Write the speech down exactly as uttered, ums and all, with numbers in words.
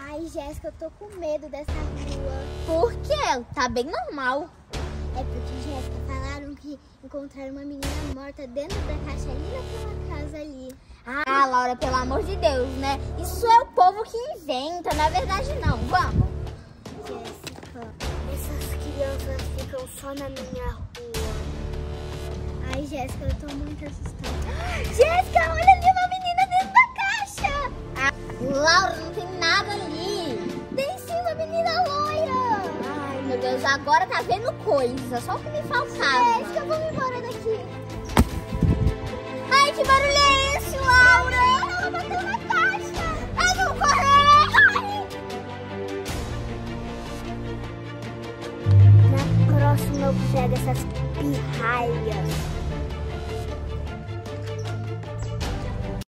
Ai, Jéssica, eu tô com medo dessa rua. Por quê? Tá bem normal. É porque, Jéssica, falaram que encontraram uma menina morta dentro da caixa ali naquela casa ali. Ah, Laura, pelo amor de Deus, né? Isso é o povo que inventa, na verdade não. Vamos. Jéssica, essas crianças ficam só na minha rua. Ai, Jéssica, eu tô muito assustada. Jéssica, olha ali uma menina dentro da caixa. Ah, Laura, não tem nada ali. Tem sim uma menina loira. Ai, meu Deus, agora tá vendo coisa. Só o que me faltava. Jéssica, vamos embora daqui. Ai, que barulho é esse, Laura?